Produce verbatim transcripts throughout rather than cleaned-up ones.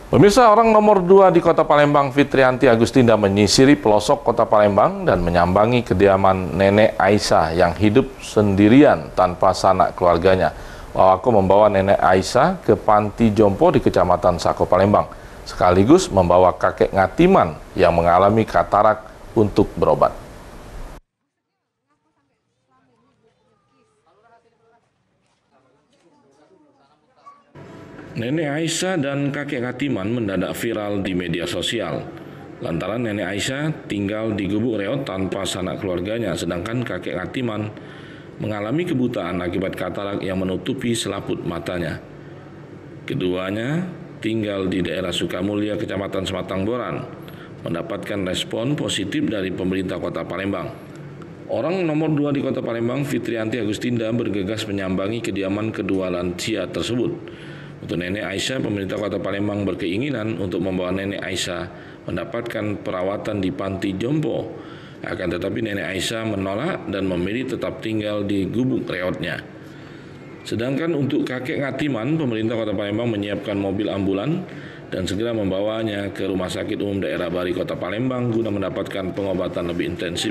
Pemirsa, orang nomor dua di Kota Palembang, Fitrianti Agustinda, menyisiri pelosok Kota Palembang dan menyambangi kediaman Nenek Aisyah yang hidup sendirian tanpa sanak keluarganya. Wawako membawa Nenek Aisyah ke panti jompo di Kecamatan Sako, Palembang, sekaligus membawa kakek Ngatiman yang mengalami katarak untuk berobat. Nenek Aisyah dan kakek Ngatiman mendadak viral di media sosial. Lantaran Nenek Aisyah tinggal di Gubuk Reot tanpa sanak keluarganya, sedangkan kakek Ngatiman mengalami kebutaan akibat katarak yang menutupi selaput matanya. Keduanya tinggal di daerah Sukamulya, Kecamatan Sematang Boran, mendapatkan respon positif dari pemerintah Kota Palembang. Orang nomor dua di Kota Palembang, Fitrianti Agustinda, bergegas menyambangi kediaman kedua lansia tersebut. Untuk Nenek Aisyah, pemerintah Kota Palembang berkeinginan untuk membawa Nenek Aisyah mendapatkan perawatan di panti jompo. Akan tetapi Nenek Aisyah menolak dan memilih tetap tinggal di gubuk reotnya. Sedangkan untuk kakek Ngatiman, pemerintah Kota Palembang menyiapkan mobil ambulan dan segera membawanya ke Rumah Sakit Umum Daerah Bari Kota Palembang guna mendapatkan pengobatan lebih intensif.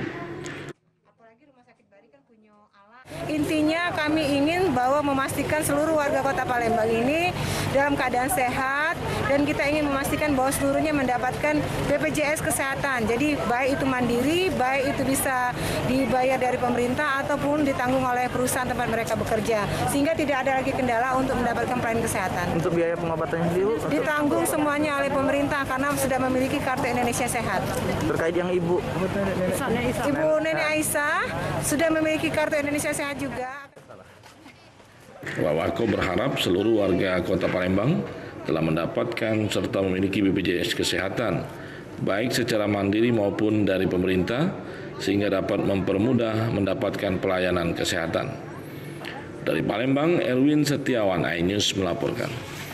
Intinya kami ingin bahwa memastikan seluruh warga Kota Palembang ini dalam keadaan sehat, dan kita ingin memastikan bahwa seluruhnya mendapatkan B P J S kesehatan. Jadi baik itu mandiri, baik itu bisa dibayar dari pemerintah ataupun ditanggung oleh perusahaan tempat mereka bekerja, sehingga tidak ada lagi kendala untuk mendapatkan pelayanan kesehatan. Untuk biaya pengobatannya sendiri ditanggung semuanya oleh pemerintah karena sudah memiliki kartu Indonesia Sehat. Terkait yang ibu, Ibu Nenek Aisyah sudah memiliki kartu Indonesia Sehat juga. Wawako berharap seluruh warga Kota Palembang telah mendapatkan serta memiliki B P J S kesehatan, baik secara mandiri maupun dari pemerintah, sehingga dapat mempermudah mendapatkan pelayanan kesehatan. Dari Palembang, Erwin Setiawan, iNews melaporkan.